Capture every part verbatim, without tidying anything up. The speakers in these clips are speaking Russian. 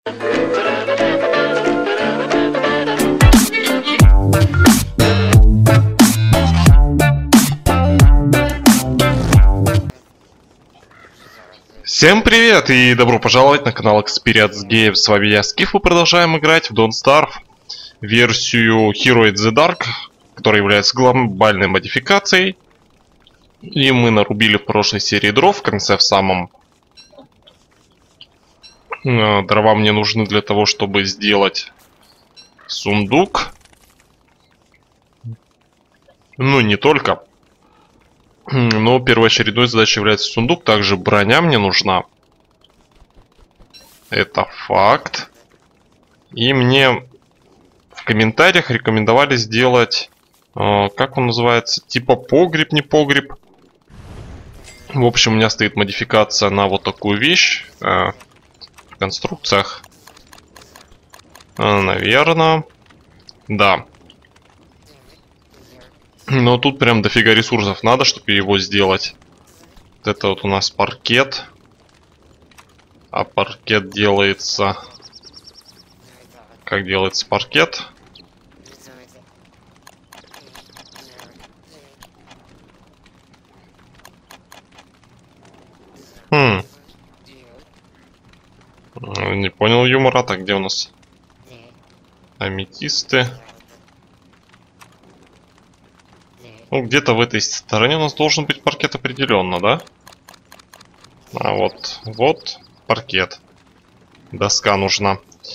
Всем привет и добро пожаловать на канал Experience Games. С вами я, Скиф, и продолжаем играть в Don't Starve, версию Hero in the Dark, которая является глобальной модификацией. И мы нарубили в прошлой серии дров, в конце в самом. Дрова мне нужны для того, чтобы сделать сундук. Ну, не только. Но первоочередной задачей является сундук. Также броня мне нужна. Это факт. И мне в комментариях рекомендовали сделать, э, как он называется, типа погреб, не погреб. В общем, у меня стоит модификация на вот такую вещь. Э, в конструкциях. Э, наверное. Да. Но тут прям дофига ресурсов надо, чтобы его сделать. Вот это вот у нас паркет. А паркет делается... Как делается паркет? Хм. Не понял юмора. Так, где у нас аметисты? Ну, где-то в этой стороне у нас должен быть паркет определенно, да? А вот, вот паркет. Доска нужна.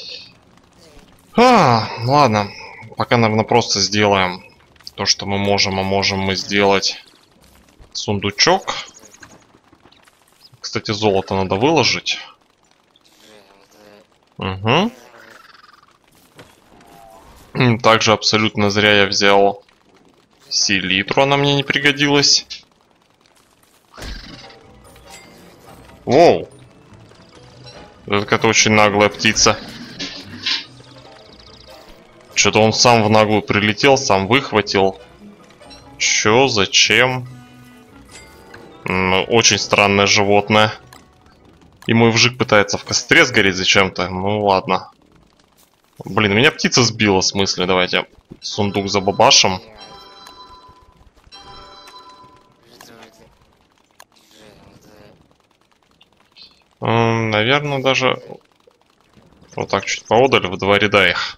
А, ладно. Пока, наверное, просто сделаем то, что мы можем. А можем мы сделать сундучок. Кстати, золото надо выложить. Угу. Также абсолютно зря я взял селитру, она мне не пригодилась. Воу! Это какая-то очень наглая птица. Что-то он сам в наглую прилетел, сам выхватил. Чё, зачем? Ну, очень странное животное. И мой вжик пытается в костре сгореть зачем-то. Ну ладно. Блин, меня птица сбила, в смысле. Давайте сундук забабашим. Наверное, даже вот так чуть поодаль, в два ряда их.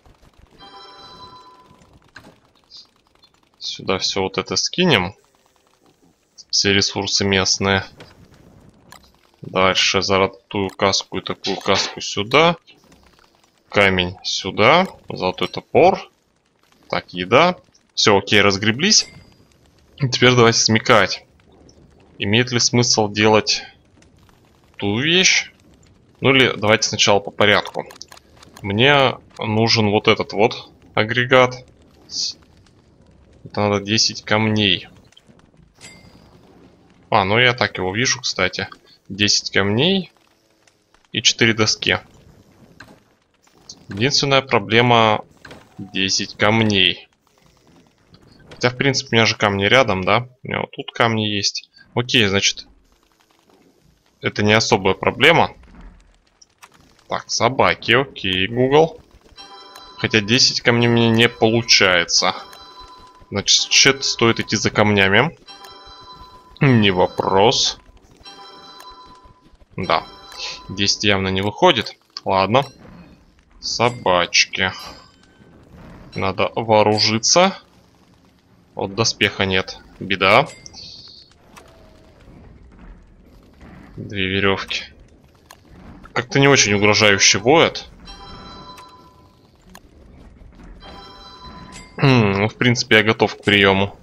Сюда все вот это скинем. Все ресурсы местные. Дальше золотую каску и такую каску сюда. Камень сюда. Золотой топор. Так, еда. Все, окей, разгреблись. И теперь давайте смекать. Имеет ли смысл делать ту вещь? Ну или давайте сначала по порядку. Мне нужен вот этот вот агрегат. Это надо десять камней. А, ну я так его вижу, кстати. десять камней и четыре доски. Единственная проблема десять камней. Хотя, в принципе, у меня же камни рядом, да? У меня вот тут камни есть. Окей, значит, это не особая проблема. Так, собаки, окей, Google. Хотя десять камней мне не получается. Значит, что-то стоит идти за камнями. Не вопрос. Да, десять явно не выходит. Ладно. Собачки. Надо вооружиться. Вот доспеха нет. Беда. Две веревки. Как-то не очень угрожающе воет. Ну, в принципе, я готов к приему.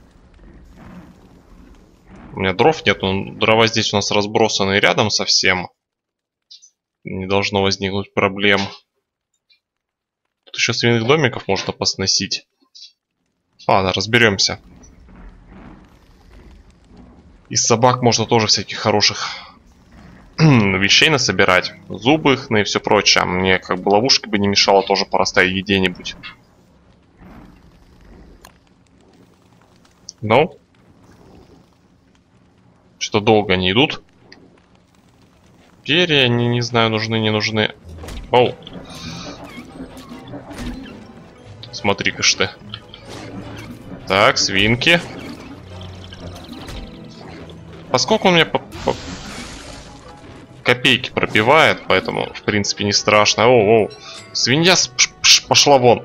У меня дров нет, но дрова здесь у нас разбросаны рядом совсем. Не должно возникнуть проблем. Тут еще свиных домиков можно посносить. Ладно, разберемся. Из собак можно тоже всяких хороших вещей насобирать. Зубы их, ну и все прочее. Мне как бы ловушки бы не мешало тоже порастать где-нибудь. Ну? Что долго они идут. Перья, они, не знаю, нужны, не нужны. Оу. Смотри-ка ж ты. Так, свинки. Поскольку он мне по по копейки пробивает, поэтому, в принципе, не страшно. О, о, свинья пошла вон.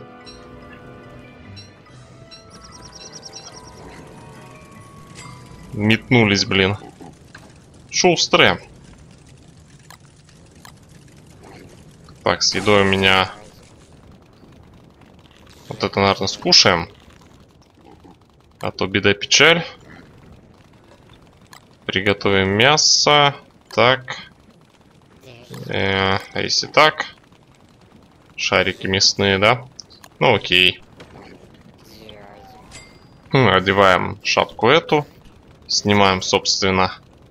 Метнулись, блин. Шустрые. Так, с едой у меня... Вот это, наверное, скушаем. А то беда-печаль. Приготовим мясо. Так. Э, а если так? Шарики мясные, да? Ну окей. Хм, одеваем шапку эту. Снимаем, собственно,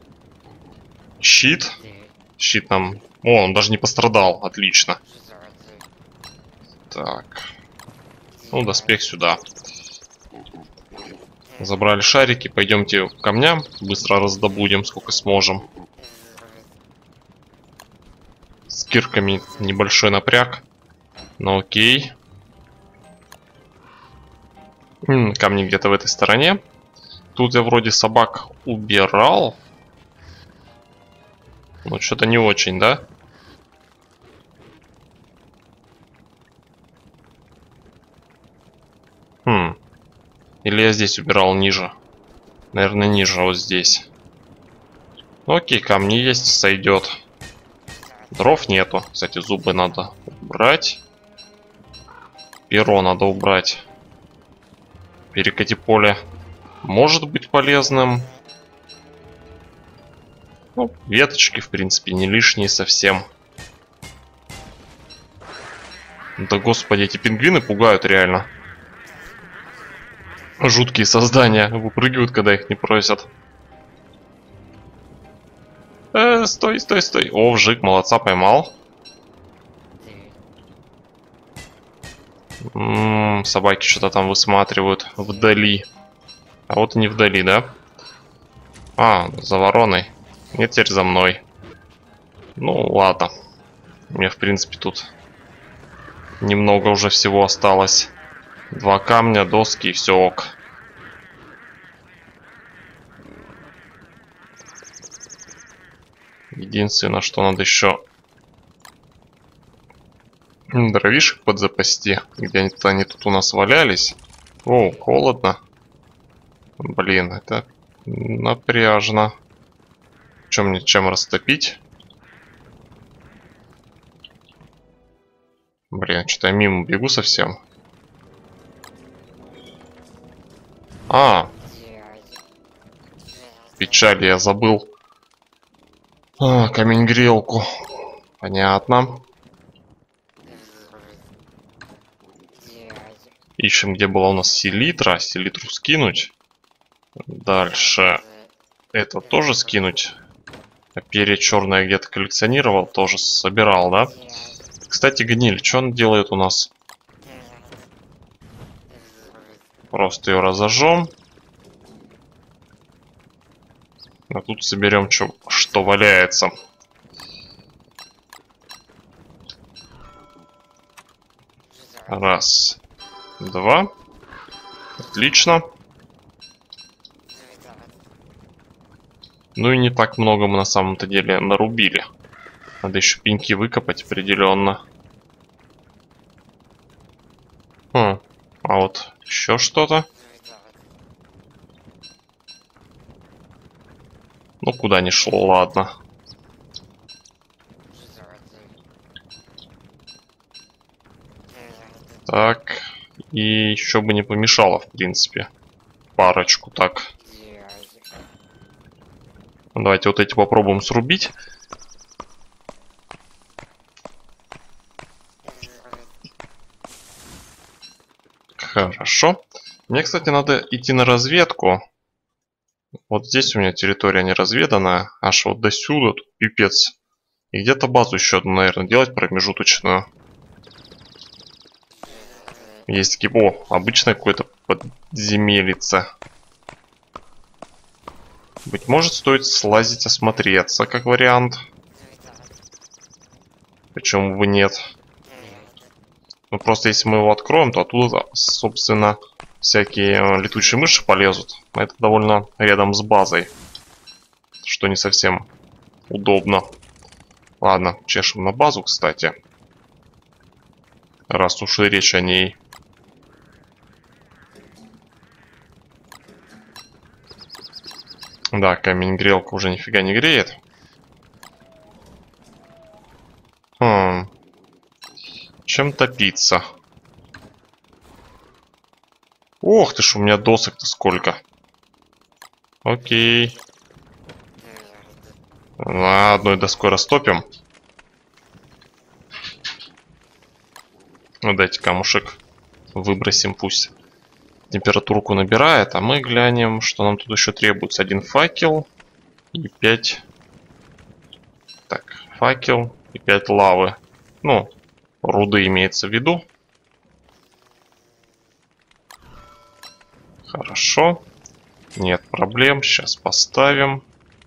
щит. Щит нам... О, он даже не пострадал. Отлично. Так. Ну, доспех сюда. Забрали шарики. Пойдемте к камням. Быстро раздобудем, сколько сможем. С кирками небольшой напряг. Ну окей. М-м, камни где-то в этой стороне. Тут я вроде собак убирал. Ну, что-то не очень, да? Хм. Или я здесь убирал ниже? Наверное, ниже, вот здесь. Ну, окей, камни есть, сойдет. Дров нету. Кстати, зубы надо убрать. Перо надо убрать. Перекати поле может быть полезным. Ну, веточки, в принципе, не лишние совсем. Да господи, эти пингвины пугают реально. Жуткие создания выпрыгивают, когда их не просят. Э, стой, стой, стой. О, вжик, молодца, поймал. М-м, собаки что-то там высматривают вдали. А вот и не вдали, да? А, за вороной. Нет, теперь за мной. Ну, ладно. Мне, в принципе, тут немного уже всего осталось. Два камня, доски и все ок. Единственное, что надо еще дровишек подзапасти. Где-то они тут у нас валялись. О, холодно. Блин, это напряжно. Чем мне чем растопить? Блин, что-то я мимо бегу совсем. А, печаль, я забыл. А, камень-грелку. Понятно. Ищем, где была у нас селитра. Селитру скинуть. Дальше. Это тоже скинуть. А перья черное где-то коллекционировал. Тоже собирал, да? Кстати, гниль. Что он делает у нас? Просто ее разожжем. А тут соберем, что, что валяется. Раз. Два. Отлично. Ну и не так много мы на самом-то деле нарубили. Надо еще пеньки выкопать определенно. Хм. А вот еще что-то. Ну куда ни шло, ладно. Так. И еще бы не помешало, в принципе. Парочку так. Давайте вот эти попробуем срубить. Хорошо. Мне, кстати, надо идти на разведку. Вот здесь у меня территория не разведанная. Аж вот до сюда, тут пипец. И где-то базу еще одну, наверное, делать промежуточную. Есть такие... О, обычное какое-то подземелице. Быть может, стоит слазить, осмотреться, как вариант. Почему бы нет? Ну просто если мы его откроем, то оттуда, собственно, всякие летучие мыши полезут. Это довольно рядом с базой, что не совсем удобно. Ладно, чешем на базу, кстати. Раз уж и речь о ней. Да, камень-грелка уже нифига не греет. Хм. Чем топиться? Ох ты ж, у меня досок-то сколько. Окей. На одной доской растопим. Ну, дайте камушек выбросим, пусть температурку набирает. А мы глянем, что нам тут еще требуется. Один факел и пять... Так, факел и пять лавы. Ну, руды имеется в виду. Хорошо. Нет проблем. Сейчас поставим.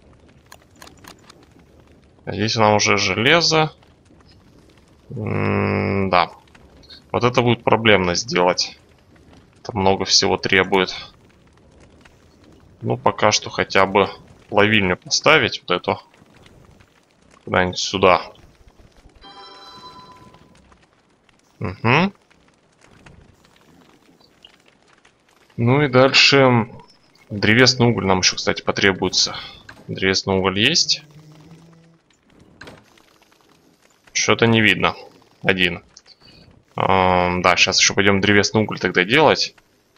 Здесь нам уже железо. М-да. Вот это будет проблемно сделать. Это много всего требует. Ну, пока что хотя бы плавильню поставить. Вот эту. Куда-нибудь сюда. Угу. Ну и дальше. Древесный уголь нам еще, кстати, потребуется. Древесный уголь есть. Что-то не видно. Один. Эм, да, сейчас еще пойдем древесный уголь тогда делать.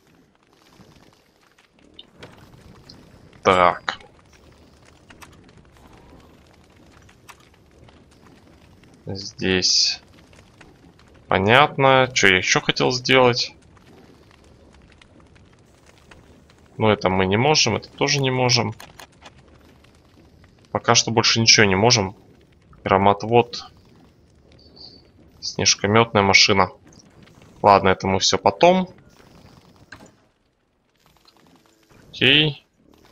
Так. Здесь. Понятно. Что я еще хотел сделать? Ну, это мы не можем, это тоже не можем. Пока что больше ничего не можем. Громотвод. Снежкометная машина. Ладно, это мы все потом. Окей.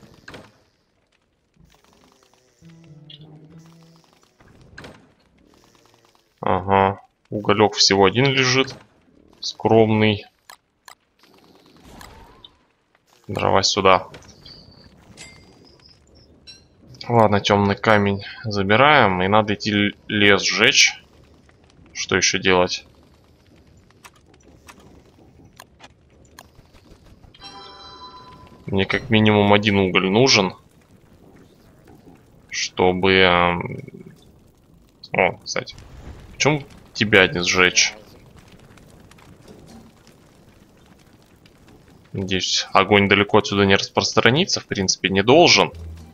Ага. Уголек всего один лежит. Скромный. Дрова сюда. Ладно, темный камень забираем. И надо идти лес сжечь. Что еще делать? Мне как минимум один уголь нужен. Чтобы... О, кстати. Почему тебя не сжечь? Надеюсь, огонь далеко отсюда не распространится. В принципе, не должен.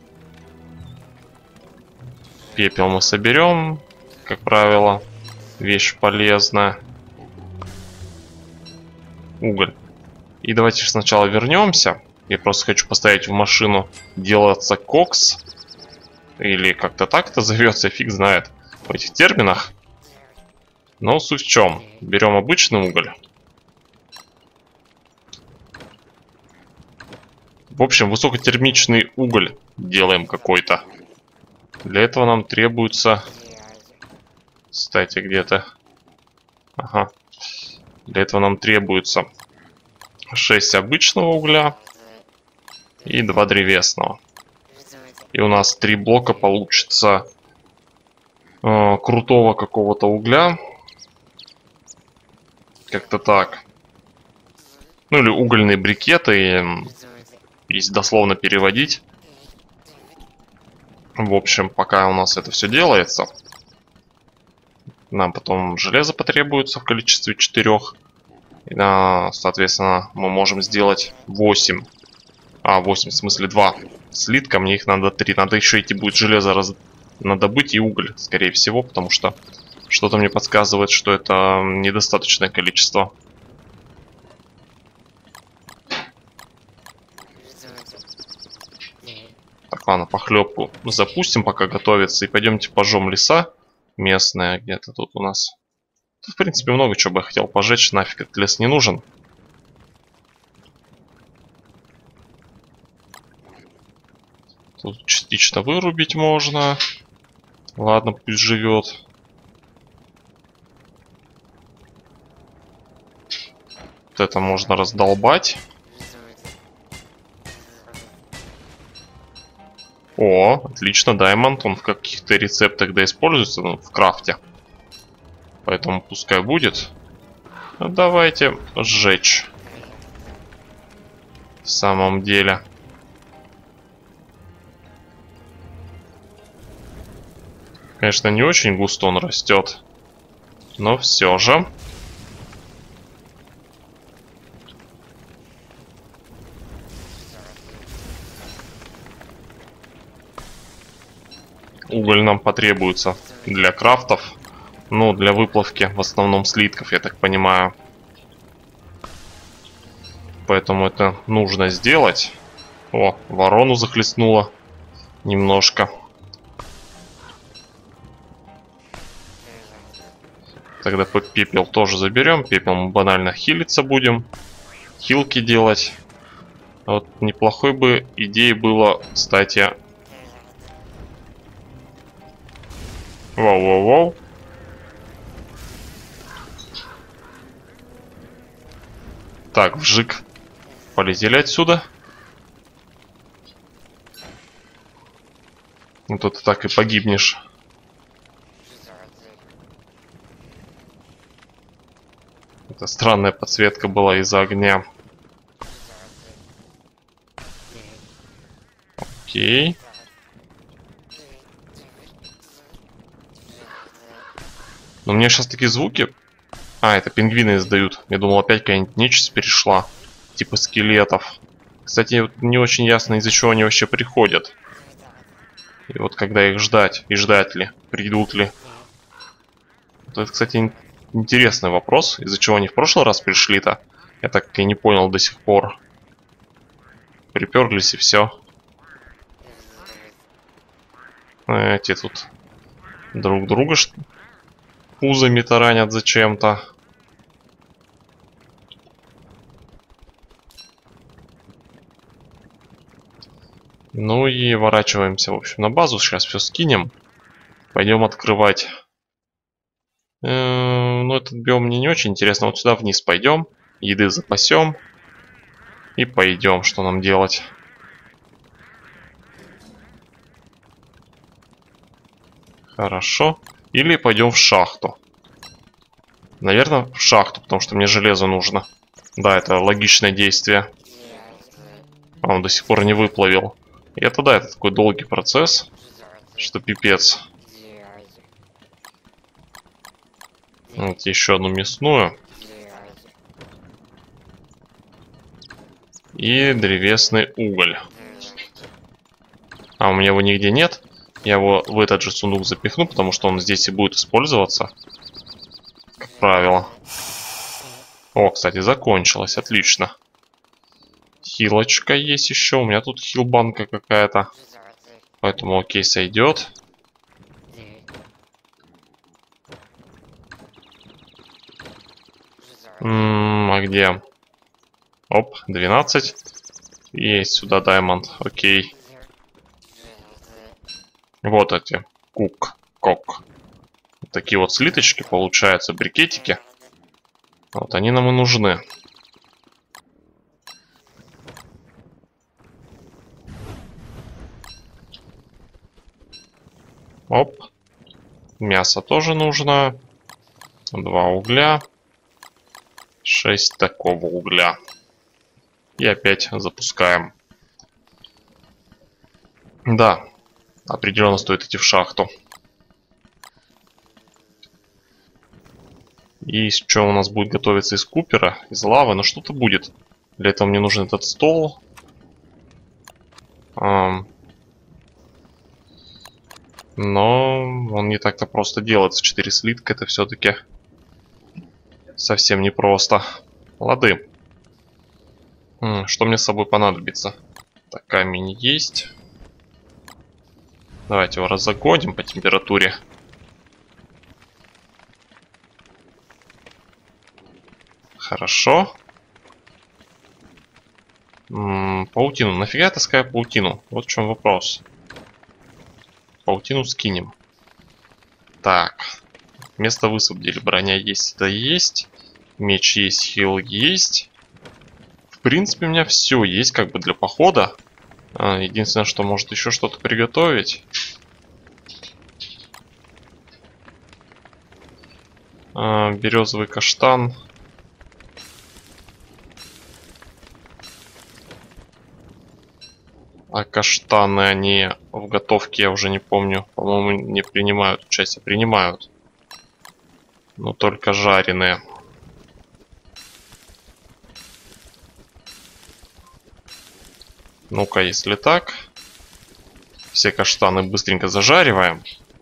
Пепел мы соберем, как правило. Вещь полезная. Уголь. И давайте сначала вернемся. Я просто хочу поставить в машину делаться кокс. Или как-то так это зовется, фиг знает в этих терминах. Но суть в чем? Берем обычный уголь. В общем, высокотермичный уголь делаем какой-то. Для этого нам требуется... Кстати, где-то... Ага. Для этого нам требуется шесть обычного угля и два древесного. И у нас три блока получится э, крутого какого-то угля. Как-то так. Ну или угольные брикеты, если дословно переводить. В общем, пока у нас это все делается, нам потом железо потребуется в количестве четырёх. И, соответственно, мы можем сделать восемь. А, восемь, в смысле два слитка. Мне их надо три. Надо еще идти будет железо раз... надобыть и уголь, скорее всего, потому что что-то мне подсказывает, что это недостаточное количество. Так, ладно, похлебку запустим, пока готовится. И пойдемте пожжем леса местные. Где-то тут у нас. Тут, в принципе, много чего бы я хотел пожечь. Нафиг этот лес не нужен. Тут частично вырубить можно. Ладно, пусть живет. Вот это можно раздолбать. О, отлично, даймонд. Он в каких-то рецептах да используется, ну, в крафте. Поэтому пускай будет. Ну, давайте сжечь. В самом деле. Конечно, не очень густо он растет. Но все же. Уголь нам потребуется для крафтов. Ну, для выплавки в основном слитков, я так понимаю. Поэтому это нужно сделать. О, ворону захлестнуло немножко. Тогда пепел тоже заберем. Пепел мы банально хилиться будем. Хилки делать. Вот неплохой бы идеей было, кстати... Воу-воу-воу. Так, вжик. Полетели отсюда. Ну тут ты так и погибнешь. Это странная подсветка была из-за огня. Окей. Но мне сейчас такие звуки... А, это пингвины издают. Я думал, опять какая-нибудь нечисть перешла. Типа скелетов. Кстати, не очень ясно, из-за чего они вообще приходят. И вот когда их ждать, и ждать ли, придут ли. Вот это, кстати, интересный вопрос. Из-за чего они в прошлый раз пришли-то? Я так и не понял до сих пор. Приперлись и все. Эти тут друг друга что пузами таранят зачем-то. Ну и ворачиваемся, в общем, на базу. Сейчас все скинем. Пойдем открывать. Э-э- ну, этот биом мне не очень интересно. Вот сюда вниз пойдем. Еды запасем. И пойдем. Что нам делать? Хорошо. Или пойдем в шахту. Наверное, в шахту, потому что мне железо нужно. Да, это логичное действие. А он до сих пор не выплавил. И это да, это такой долгий процесс, что пипец. Вот еще одну мясную. И древесный уголь. А у меня его нигде нет. Я его в этот же сундук запихну, потому что он здесь и будет использоваться. Как правило. О, кстати, закончилось. Отлично. Хилочка есть еще. У меня тут хилбанка какая-то. Поэтому окей, сойдет. М-м, а где? Оп, двенадцать. Есть сюда даймонд. Окей. Вот эти. Кук. Кок. Такие вот слиточки получаются, брикетики. Вот они нам и нужны. Оп. Мясо тоже нужно. Два угля. Шесть такого угля. И опять запускаем. Да. Определенно стоит идти в шахту. И что у нас будет готовиться из купера, из лавы, но что-то будет. Для этого мне нужен этот стол. Ам. Но он не так-то просто делается. Четыре слитка это все-таки совсем непросто. Лады. М, что мне с собой понадобится? Так, камень есть. Давайте его разогоним по температуре. Хорошо. М-м, паутину. Нафига я таскаю паутину? Вот в чем вопрос. Паутину скинем. Так. Место высвободили. Броня есть, это есть. Меч есть, хил есть. В принципе, у меня все есть как бы для похода. А, единственное, что может еще что-то приготовить. А, березовый каштан. А каштаны, они в готовке, я уже не помню. По-моему, не принимают участие. Принимают. Но только жареные. Ну-ка, если так. Все каштаны быстренько зажариваем.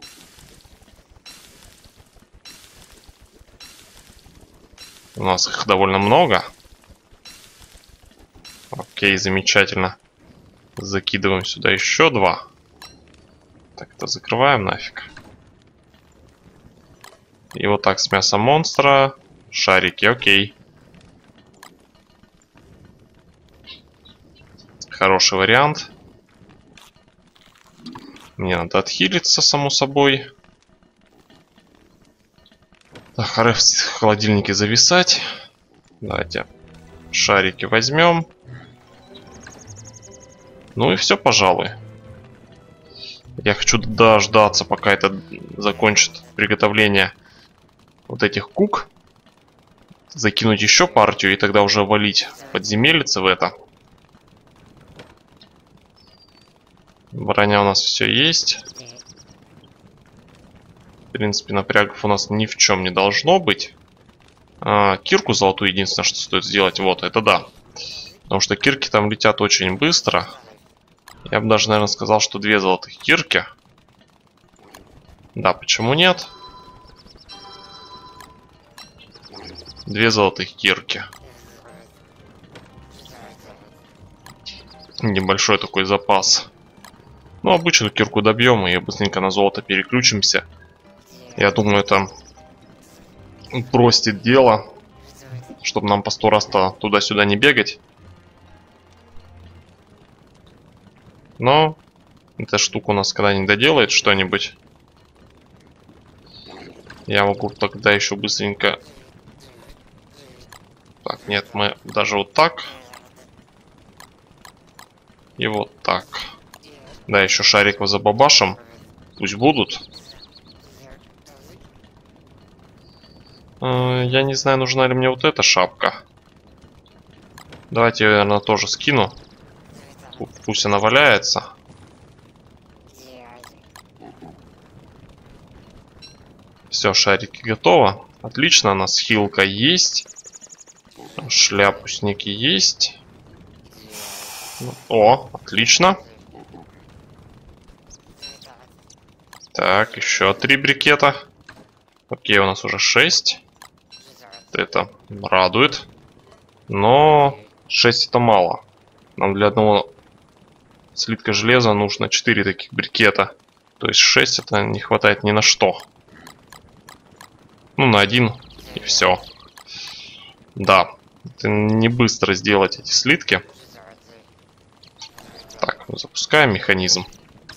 У нас их довольно много. Окей, замечательно. Закидываем сюда еще два. Так, это закрываем нафиг. И вот так с мясом монстра. Шарики, окей. Хороший вариант. Мне надо отхилиться, само собой. Так, харе в холодильнике зависать. Давайте шарики возьмем. Ну и все, пожалуй. Я хочу дождаться, пока это закончит приготовление вот этих кук. Закинуть еще партию и тогда уже валить подземельице в это. Броня у нас все есть. В принципе, напрягов у нас ни в чем не должно быть. А, кирку золотую единственное, что стоит сделать. Вот, это да. Потому что кирки там летят очень быстро. Я бы даже, наверное, сказал, что две золотых кирки. Да, почему нет? Две золотых кирки. Небольшой такой запас. Ну, обычную кирку добьем и быстренько на золото переключимся. Я думаю, это простит дело, чтобы нам по сто раз-то туда-сюда не бегать. Но эта штука у нас когда-нибудь доделает что-нибудь. Я могу тогда еще быстренько... Так, нет, мы даже вот так. И вот так. Да, еще шариков забабашим. Пусть будут. Я не знаю, нужна ли мне вот эта шапка. Давайте я ее, наверное, тоже скину. Пусть она валяется. Все, шарики готово. Отлично, у нас хилка есть. Шляпусники есть. О, отлично. Так, еще три брикета. Окей, у нас уже шесть. Это радует. Но шесть это мало. Нам для одного слитка железа нужно четыре таких брикета. То есть шесть это не хватает ни на что. Ну, на один и все. Да, это не быстро сделать эти слитки. Так, запускаем механизм.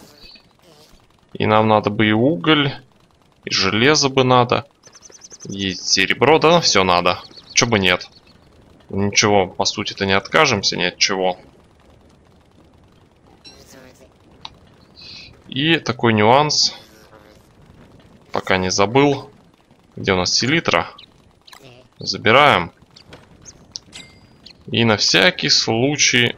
И нам надо бы и уголь, и железо бы надо, и серебро, да, все надо. Чего бы нет. Ничего, по сути-то не откажемся ни от чего. И такой нюанс, пока не забыл, где у нас селитра. Забираем. И на всякий случай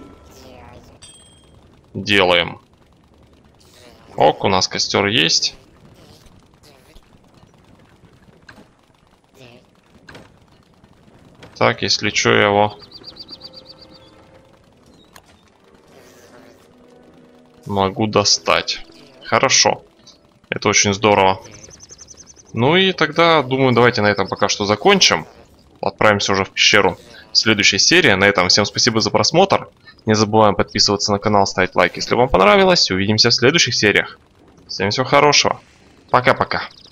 делаем. Ок, у нас костер есть. Так, если что, я его могу достать. Хорошо. Это очень здорово. Ну и тогда, думаю, давайте на этом пока что закончим. Отправимся уже в пещеру. Следующая серия. На этом всем спасибо за просмотр. Не забываем подписываться на канал, ставить лайк, если вам понравилось. Увидимся в следующих сериях. Всем всего хорошего. Пока-пока.